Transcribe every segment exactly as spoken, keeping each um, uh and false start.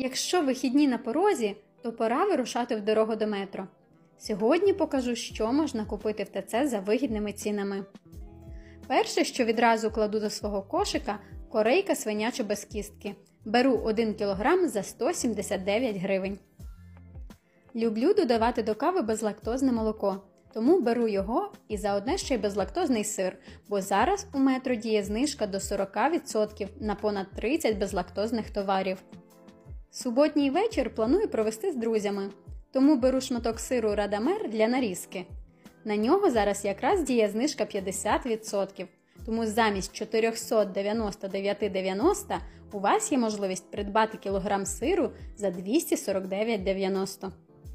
Якщо вихідні на порозі, то пора вирушати в дорогу до метро. Сьогодні покажу, що можна купити в ТЦ за вигідними цінами. Перше, що відразу кладу до свого кошика – корейка свиняча без кістки. Беру один кілограм за сто сімдесят дев'ять гривень. Люблю додавати до кави безлактозне молоко, тому беру його і заодне ще й безлактозний сир, бо зараз у метро діє знижка до сорок відсотків на понад тридцять безлактозних товарів. Суботній вечір планую провести з друзями, тому беру шматок сиру Радамер для нарізки. На нього зараз якраз діє знижка п'ятдесят відсотків, тому замість чотириста дев'яносто дев'ять дев'яносто у вас є можливість придбати кілограм сиру за двісті сорок дев'ять дев'яносто.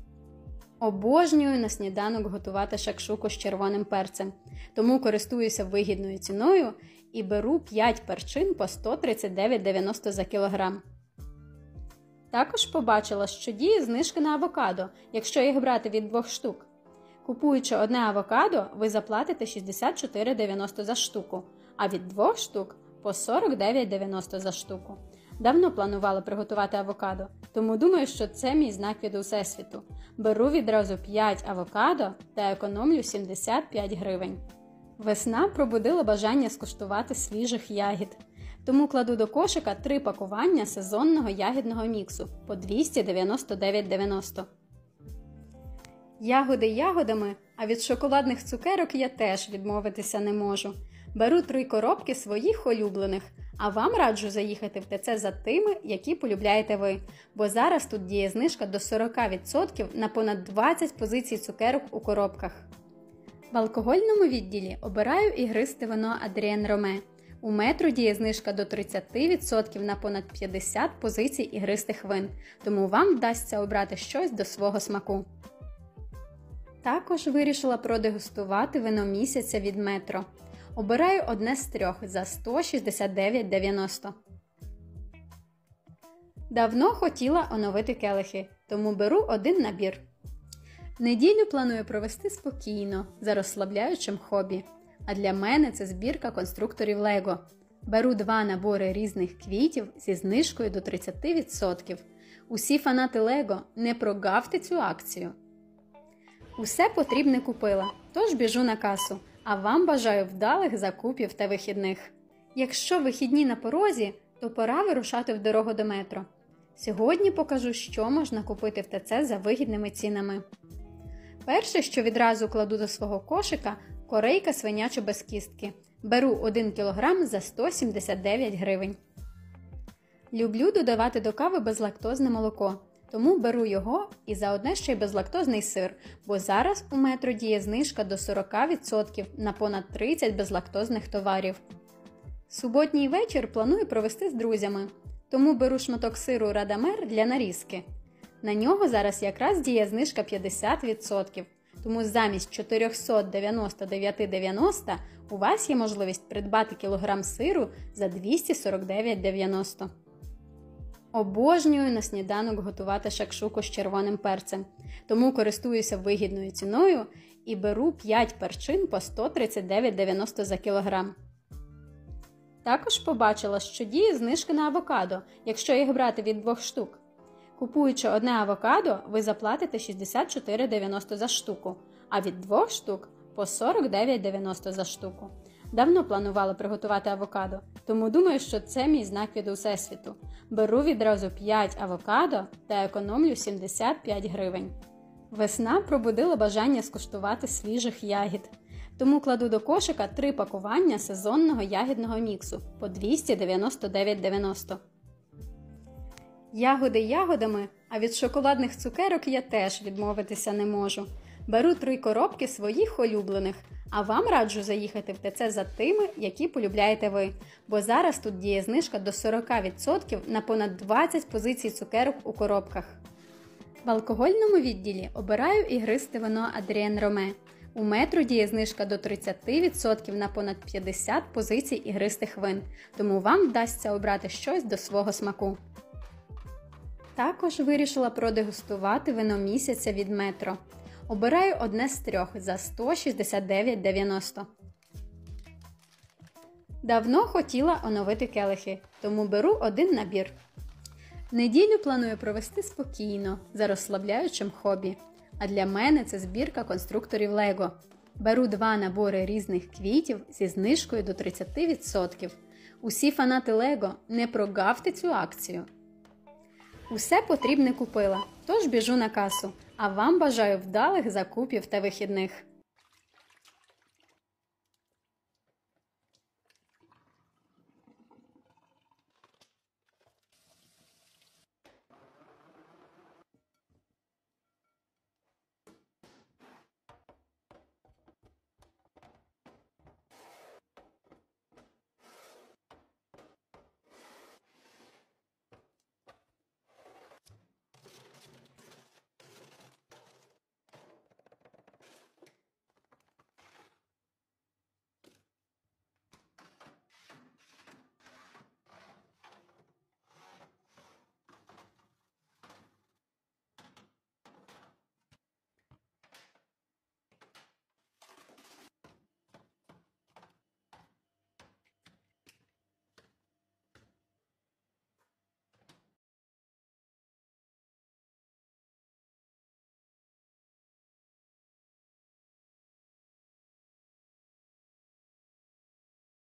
Обожнюю на сніданок готувати шакшуку з червоним перцем, тому користуюся вигідною ціною і беру п'ять перчин по сто тридцять дев'ять дев'яносто за кілограм. Також побачила, що діє знижка на авокадо, якщо їх брати від двох штук. Купуючи одне авокадо, ви заплатите шістдесят чотири дев'яносто за штуку, а від двох штук – по сорок дев'ять дев'яносто за штуку. Давно планувала приготувати авокадо, тому думаю, що це мій знак від Усесвіту. Беру відразу п'ять авокадо та економлю сімдесят п'ять гривень. Весна пробудила бажання скуштувати свіжих ягід. Тому кладу до кошика три пакування сезонного ягідного міксу по двісті дев'яносто дев'ять дев'яносто. Ягоди ягодами, а від шоколадних цукерок я теж відмовитися не можу. Беру три коробки своїх улюблених, а вам раджу заїхати в ТЦ за тими, які полюбляєте ви, бо зараз тут діє знижка до сорок відсотків на понад двадцять позицій цукерок у коробках. В алкогольному відділі обираю ігристе вино Адріен Роме. У метро діє знижка до тридцять відсотків на понад п'ятдесят позицій ігристих вин, тому вам вдасться обрати щось до свого смаку. Також вирішила продегустувати вино місяця від метро. Обираю одне з трьох за сто шістдесят дев'ять дев'яносто. Давно хотіла оновити келихи, тому беру один набір. Неділю планую провести спокійно, за розслабляючим хобі. А для мене це збірка конструкторів Лего. Беру два набори різних квітів зі знижкою до тридцять відсотків. Усі фанати Лего, не прогавте цю акцію. Усе потрібне купила, тож біжу на касу. А вам бажаю вдалих закупів та вихідних. Якщо вихідні на порозі, то пора вирушати в дорогу до метро. Сьогодні покажу, що можна купити в ТЦ за вигідними цінами. Перше, що відразу кладу до свого кошика – корейка свиняча без кістки. Беру один кілограм за сто сімдесят дев'ять гривень. Люблю додавати до кави безлактозне молоко, тому беру його і заодне ще й безлактозний сир, бо зараз у метро діє знижка до сорок відсотків на понад тридцять безлактозних товарів. Суботній вечір планую провести з друзями, тому беру шматок сиру Радамер для нарізки. На нього зараз якраз діє знижка п'ятдесят відсотків, тому замість чотириста дев'яносто дев'ять дев'яносто у вас є можливість придбати кілограм сиру за двісті сорок дев'ять дев'яносто. Обожнюю на сніданок готувати шакшуку з червоним перцем, тому користуюся вигідною ціною і беру п'ять перчин по сто тридцять дев'ять дев'яносто за кілограм. Також побачила, що діє знижка на авокадо, якщо їх брати від двох штук. Купуючи одне авокадо, ви заплатите шістдесят чотири дев'яносто за штуку, а від двох штук – по сорок дев'ять дев'яносто за штуку. Давно планувала приготувати авокадо, тому думаю, що це мій знак від Усесвіту. Беру відразу п'ять авокадо та економлю сімдесят п'ять гривень. Весна пробудила бажання скуштувати свіжих ягід. Тому кладу до кошика три пакування сезонного ягідного міксу по двісті дев'яносто дев'ять дев'яносто. Ягоди ягодами, а від шоколадних цукерок я теж відмовитися не можу. Беру три коробки своїх улюблених, а вам раджу заїхати в ТЦ за тими, які полюбляєте ви, бо зараз тут діє знижка до сорок відсотків на понад двадцять позицій цукерок у коробках. В алкогольному відділі обираю ігристе вино Адріен Роме. У метро діє знижка до тридцять відсотків на понад п'ятдесят позицій ігристих вин, тому вам вдасться обрати щось до свого смаку. Також вирішила продегустувати вино місяця від метро. Обираю одне з трьох за сто шістдесят дев'ять дев'яносто. Давно хотіла оновити келихи, тому беру один набір. Неділю планую провести спокійно, за розслабляючим хобі. А для мене це збірка конструкторів Лего. Беру два набори різних квітів зі знижкою до тридцять відсотків. Усі фанати Лего, не прогавте цю акцію. Усе потрібне купила, тож біжу на касу. А вам бажаю вдалих закупів та вихідних.